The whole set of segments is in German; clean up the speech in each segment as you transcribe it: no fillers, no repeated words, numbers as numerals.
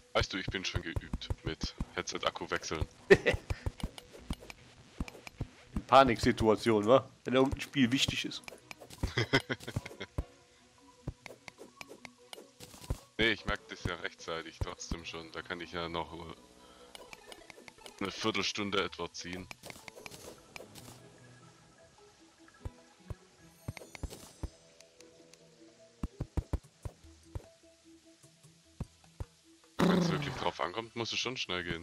Weißt du, ich bin schon geübt mit Headset-Akku wechseln. In Paniksituation, wa? Wenn irgendein Spiel wichtig ist. Nee, ich merke das ja rechtzeitig trotzdem schon. Da kann ich ja noch eine Viertelstunde etwa ziehen. Wenn es wirklich drauf ankommt, muss es schon schnell gehen.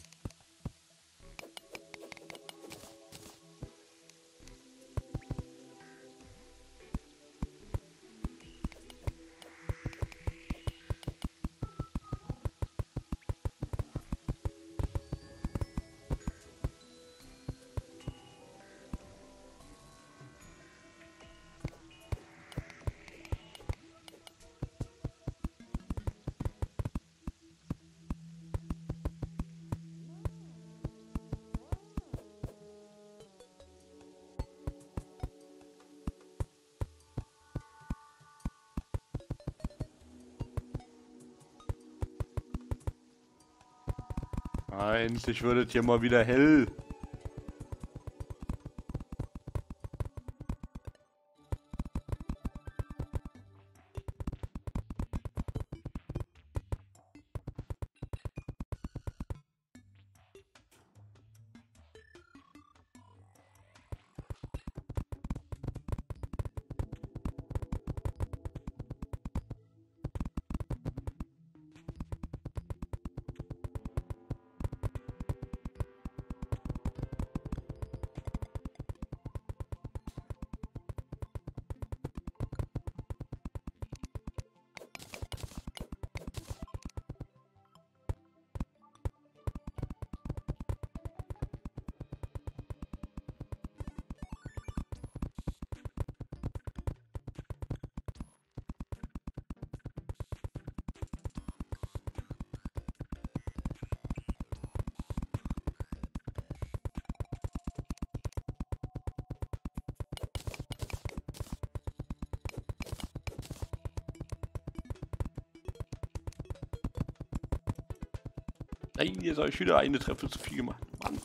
Endlich wird es hier mal wieder hell. Nein, jetzt habe ich wieder eine Treffer zu viel gemacht. Mann.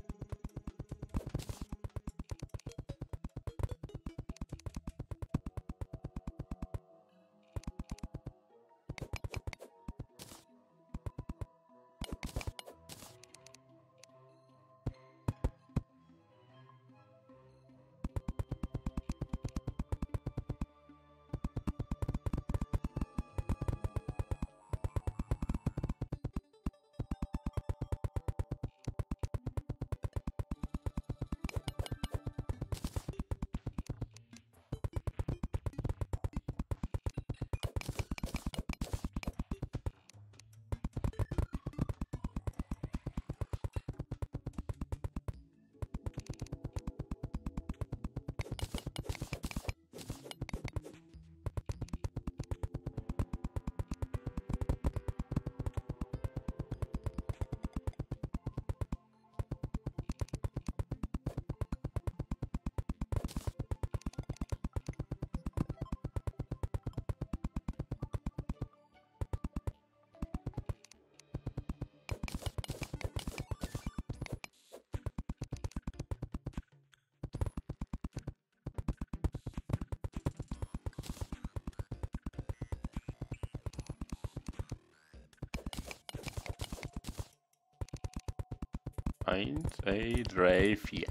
Eins, zwei, drei, vier.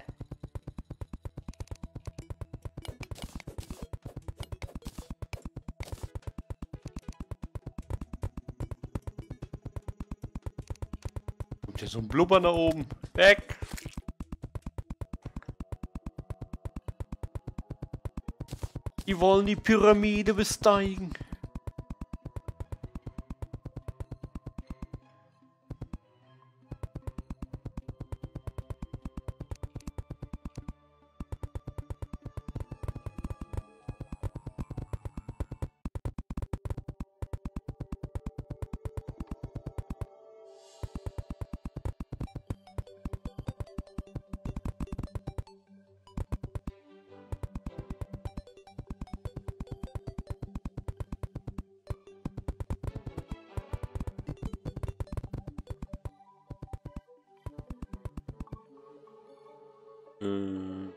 Kommt hier so ein Blubber nach oben. Weg! Die wollen die Pyramide besteigen. Äh.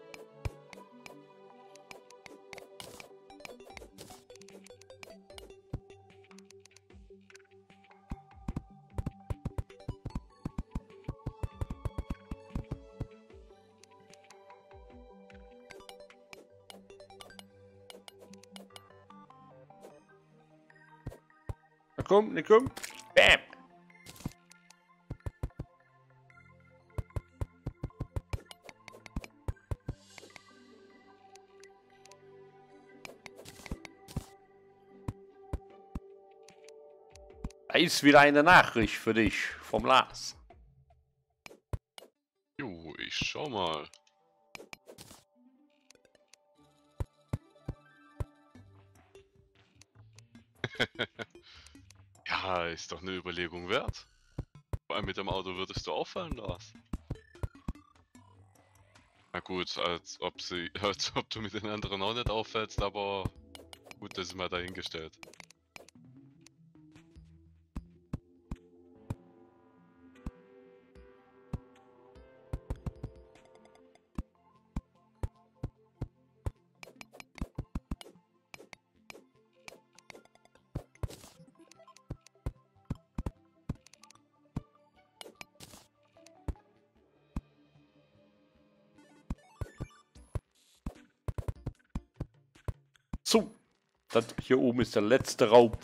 Na komm, ne komm. Bam. Da ist wieder eine Nachricht für dich vom Lars. Jo, ich schau mal. Ja, ist doch eine Überlegung wert. Vor allem mit dem Auto würdest du auffallen, Lars. Na gut, als ob du mit den anderen auch nicht auffällst, aber gut, das ist mal dahingestellt. So, das hier oben ist der letzte Raum.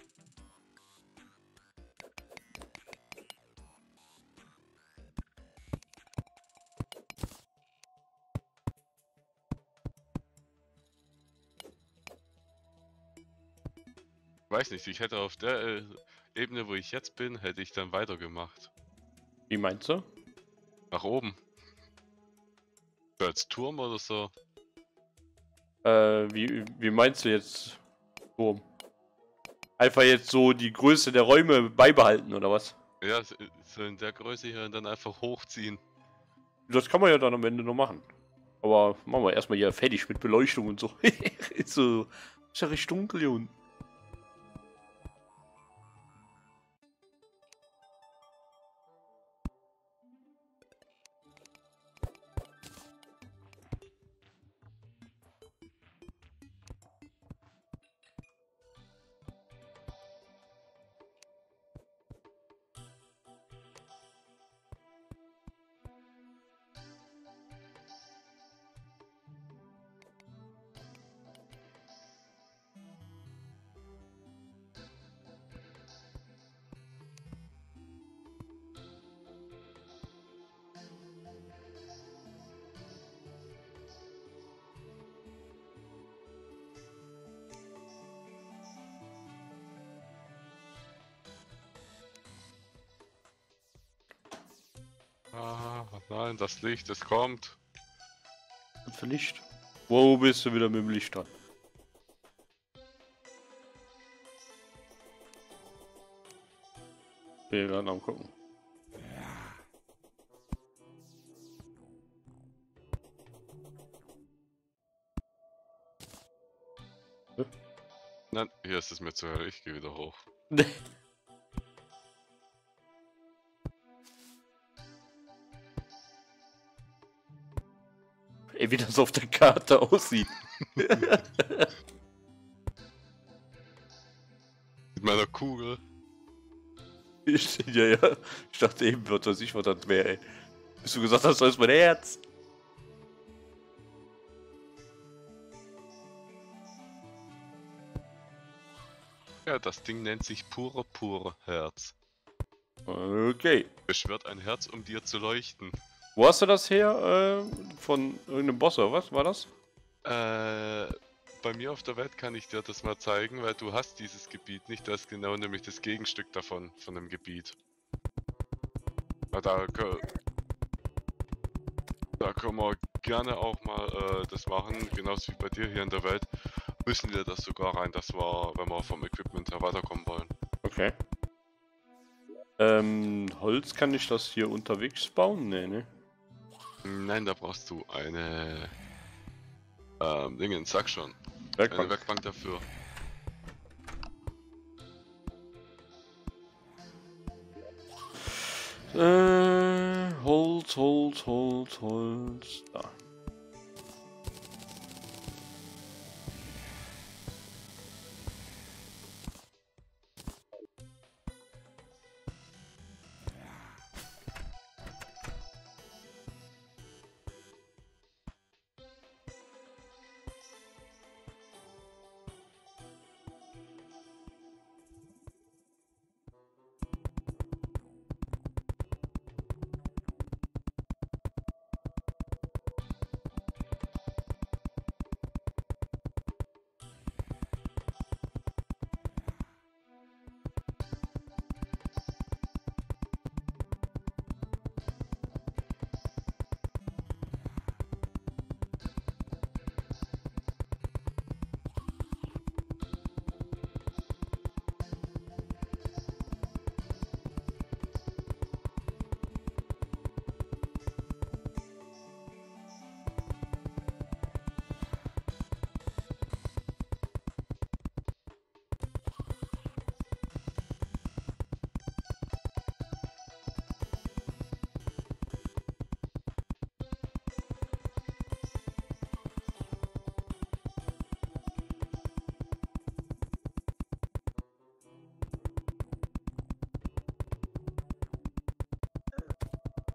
Weiß nicht, ich hätte auf der Ebene, wo ich jetzt bin, hätte ich dann weitergemacht. Wie meinst du? Nach oben. So als Turm oder so. Wie meinst du jetzt? Turm? Einfach jetzt so die Größe der Räume beibehalten, oder was? Ja, so in der Größe hier und dann einfach hochziehen. Das kann man ja dann am Ende noch machen. Aber machen wir erstmal hier fertig mit Beleuchtung und so. Ist ja recht dunkel hier unten. Ah, nein, das Licht, es kommt. Was für Licht? Wo bist du wieder mit dem Licht dran? Wir werden am gucken. Nein, hier ist es mir zu hell, ich gehe wieder hoch. Ey, wie das auf der Karte aussieht. Mit meiner Kugel. Ja, ja. Ich dachte eben, was weiß ich, was das wäre, ey. Bis du gesagt hast, das ist mein Herz. Ja, das Ding nennt sich pure Herz. Okay. Beschwört ein Herz, um dir zu leuchten. Wo hast du das her? Von irgendeinem Boss oder was war das? Bei mir auf der Welt kann ich dir das mal zeigen, weil du hast dieses Gebiet nicht. Das ist genau nämlich das Gegenstück davon, von dem Gebiet. Na, da können wir gerne auch mal das machen, genauso wie bei dir hier in der Welt. Müssen wir das sogar rein, dass wir, wenn wir vom Equipment her weiterkommen wollen. Okay. Holz kann ich das hier unterwegs bauen? Nee, ne? Nein, da brauchst du eine sag schon. Werkbank. Eine Werkbank dafür. Holz. Da.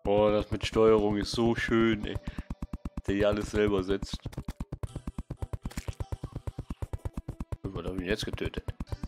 Oh, das mit Steuerung ist so schön, ey. Der hier alles selber setzt. Was habe ich ihn jetzt getötet?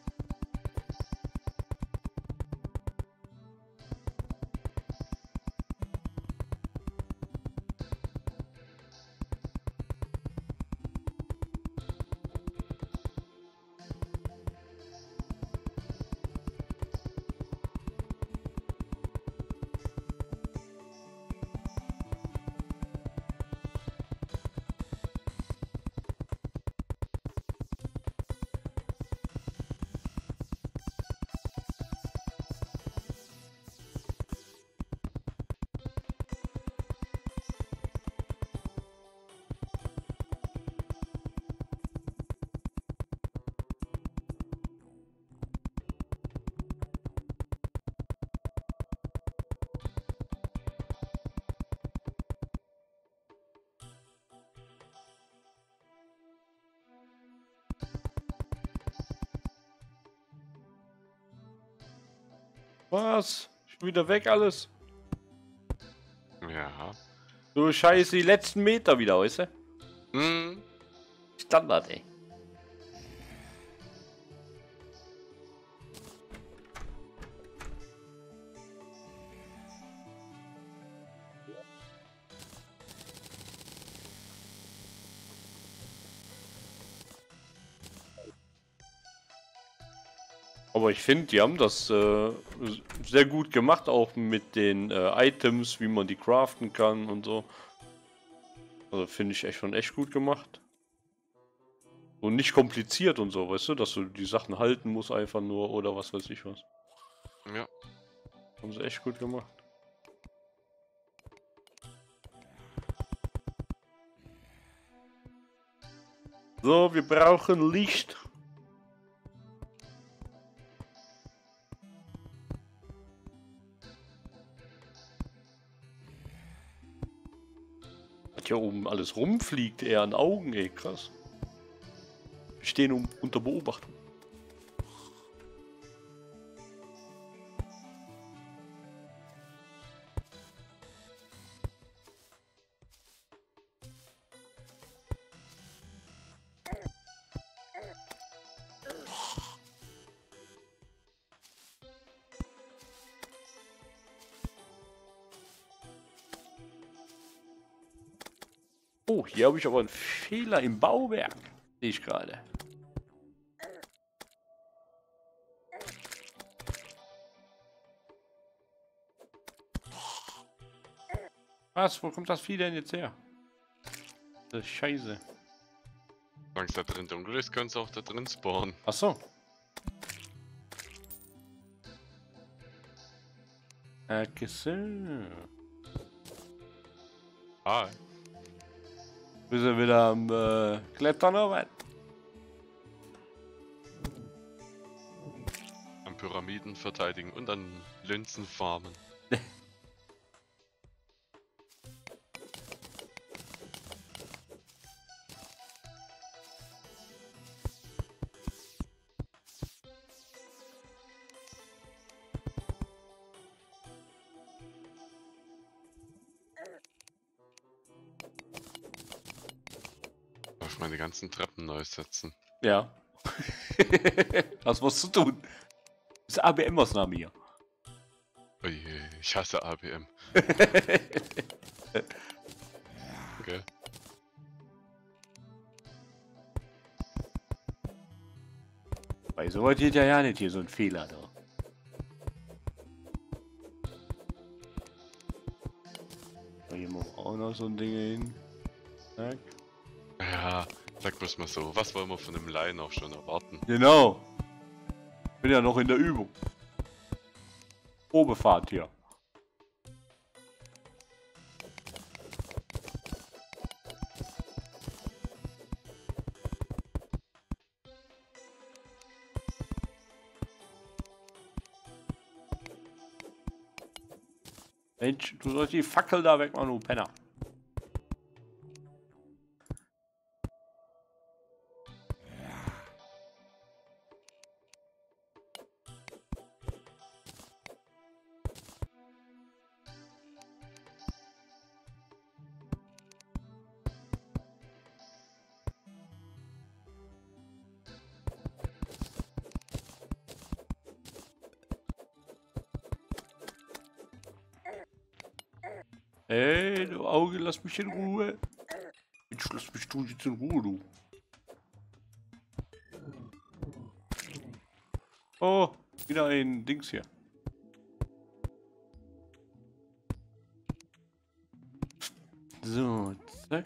Was? Schon wieder weg alles? Ja. So scheiße, die letzten Meter wieder, weißt du? Hm. Standard, ey. Aber ich finde, die haben das sehr gut gemacht, auch mit den Items, wie man die craften kann und so. Also finde ich echt schon echt gut gemacht. Und nicht kompliziert und so, weißt du, dass du die Sachen halten musst einfach nur oder was weiß ich was. Ja. Haben sie echt gut gemacht. So, wir brauchen Licht. Was hier oben alles rumfliegt, eher an Augen, ey, krass. Wir stehen unter Beobachtung. Oh, hier habe ich aber einen Fehler im Bauwerk. Sehe ich gerade. Was? Wo kommt das Vieh denn jetzt her? Das ist scheiße. Solange es da drin dunkel ist, können sie auch da drin spawnen. Ach so. So. Ah. Wir sind wieder am Klettern arbeiten. An Pyramiden verteidigen und an Linsen farmen. Auf meine ganzen Treppen neu setzen. Ja. Hast was zu tun. Das ist ABM-Maßnahme hier. Oje, ich hasse ABM. Okay. Bei sowas geht ja nicht hier so ein Fehler da. Hier machen wir auch noch so ein Ding hin. Zack. Ja, sag bloß mal so, was wollen wir von dem Laien auch schon erwarten? Genau. Bin ja noch in der Übung. Probefahrt hier. Mensch, du sollst die Fackel da wegmachen, du Penner. Ey, du Auge, lass mich in Ruhe. Jetzt lass mich du jetzt in Ruhe, du. Oh, wieder ein Dings hier. So, zack.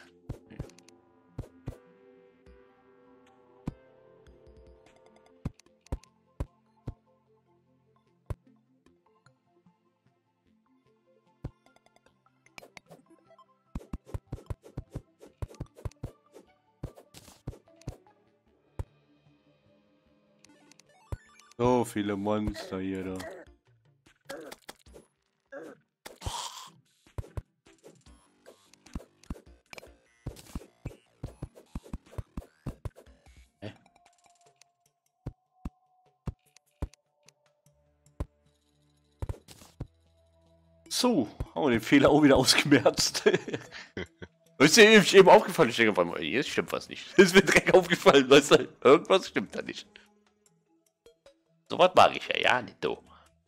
So viele Monster hier da. So, haben wir den Fehler auch wieder ausgemerzt. Ist dir eben aufgefallen? Ich denke einfach, hier stimmt was nicht. Es wird direkt aufgefallen, weißt du? Irgendwas stimmt da nicht. So was mag ich ja nicht, du.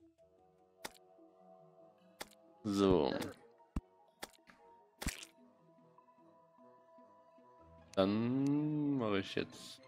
So. Dann mache ich jetzt.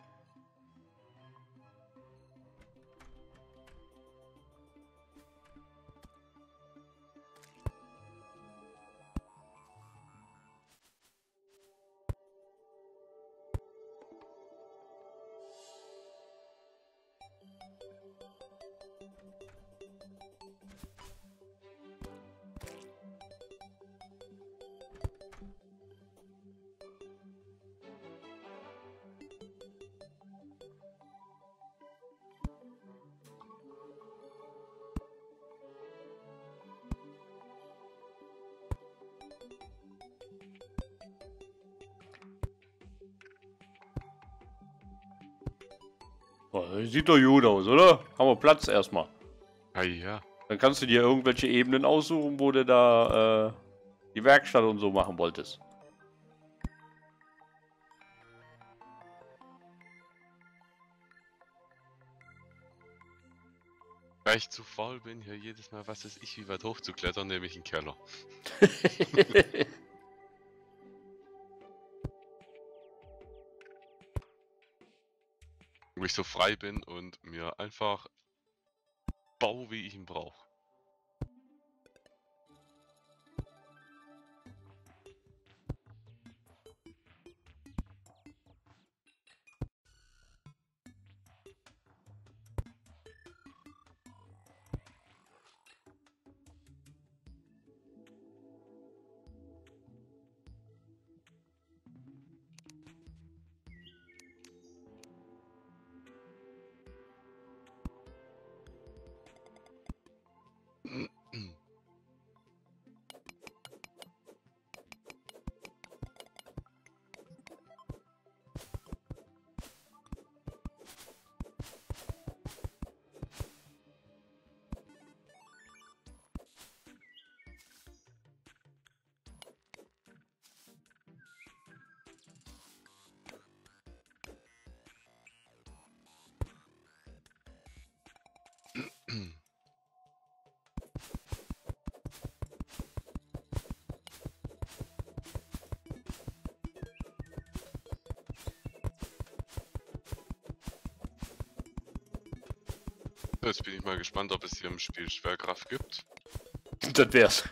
Sieht doch gut aus, oder? Haben wir Platz erstmal. Ah ja. Dann kannst du dir irgendwelche Ebenen aussuchen, wo du da die Werkstatt und so machen wolltest. Weil ich zu faul bin, hier jedes Mal, was weiß ich, wie weit hochzuklettern, nehme ich einen Keller. Wo ich so frei bin und mir einfach baue, wie ich ihn brauche. Jetzt bin ich mal gespannt, ob es hier im Spiel Schwerkraft gibt. Das wär's.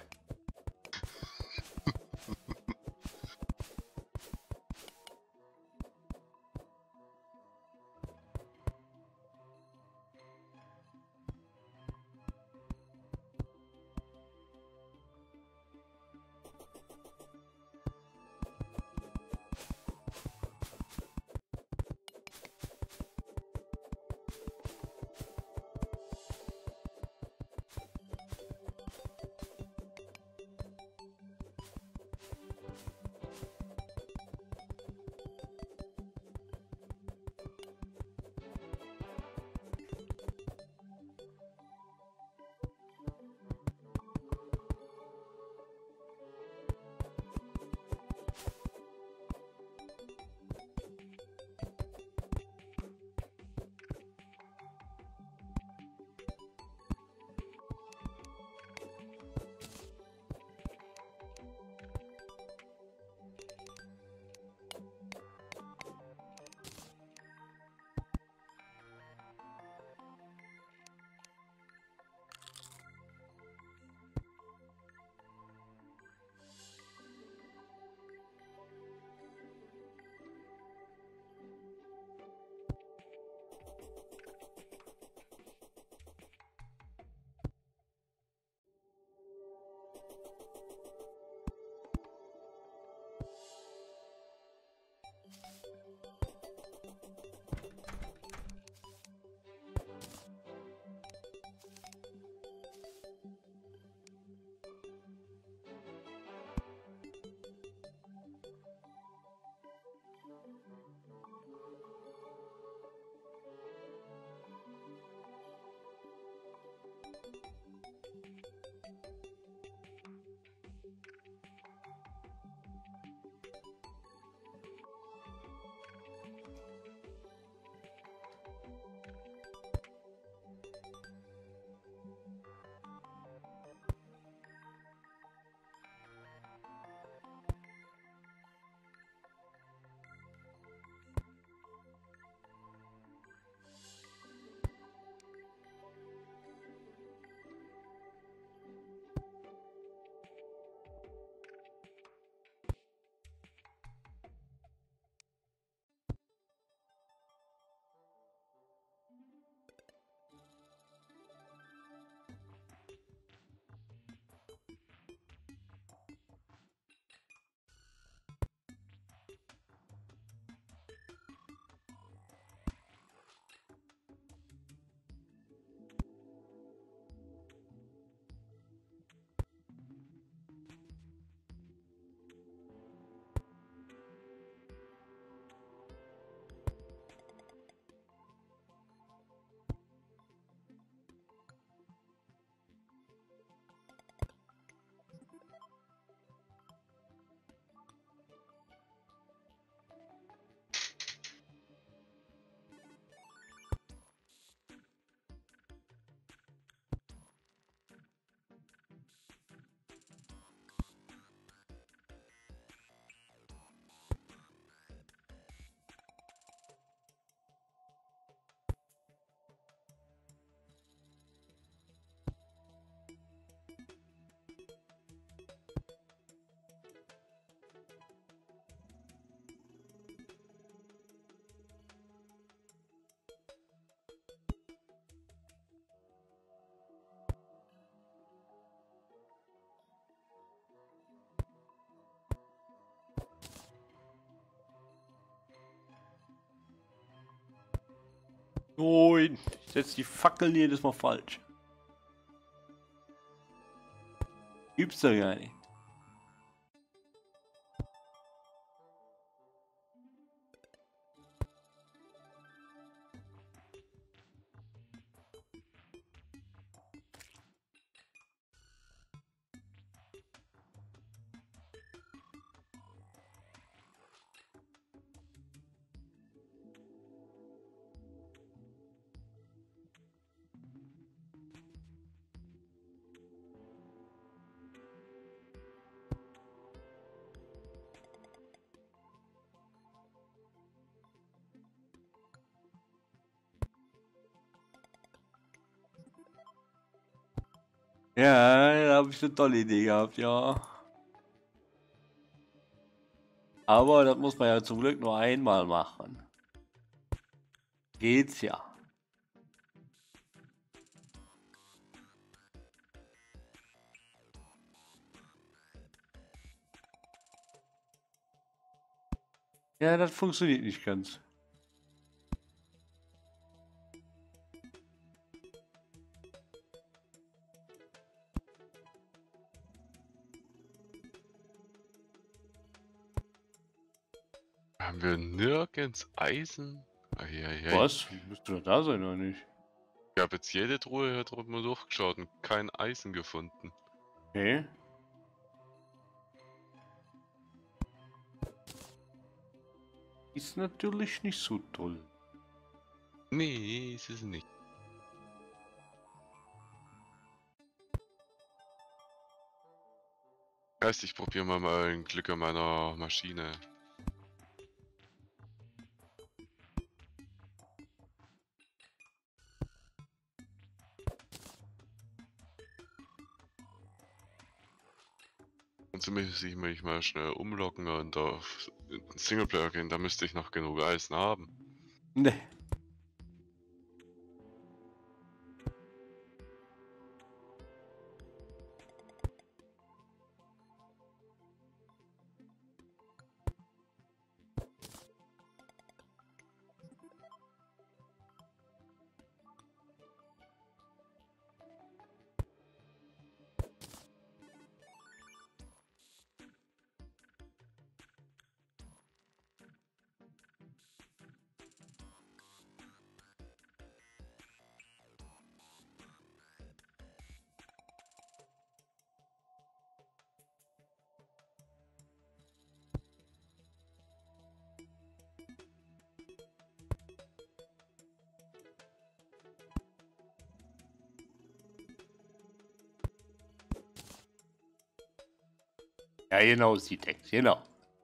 Nein, ich setze die Fackeln jedes Mal falsch. Gibt's doch gar nicht. Ja, da habe ich eine tolle Idee gehabt, ja. Aber das muss man ja zum Glück nur einmal machen. Geht's ja. Ja, das funktioniert nicht ganz. Haben wir nirgends Eisen? Eieiei. Was? Müsste doch da sein, oder nicht? Ich habe jetzt jede Truhe hier drüben durchgeschaut und kein Eisen gefunden. Okay. Ist natürlich nicht so toll. Nee, ist es nicht. Heißt, ich probiere mal ein Glück an meiner Maschine. Und so müsste ich mich mal schnell umloggen und auf Singleplayer gehen, da müsste ich noch genug Eisen haben. Ne. Ja, genau, Sitex, genau.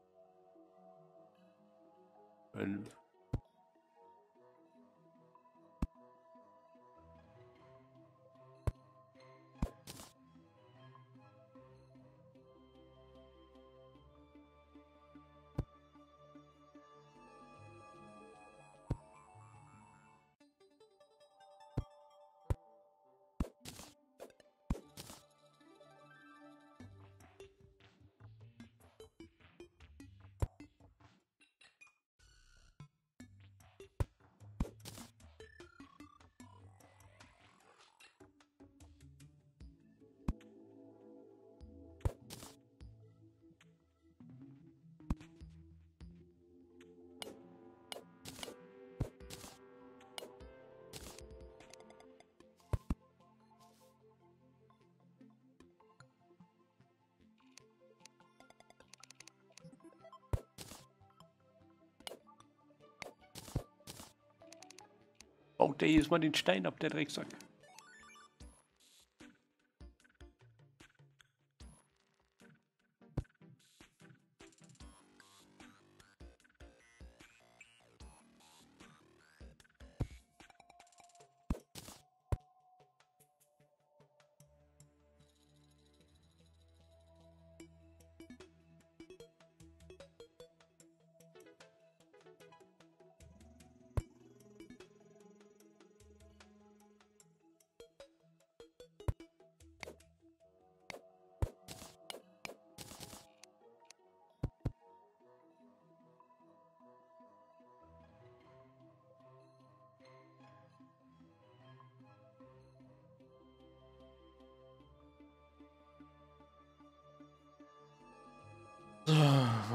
Baut der jedes Mal den Stein ab, der Drecksack.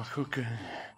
Mal gucken.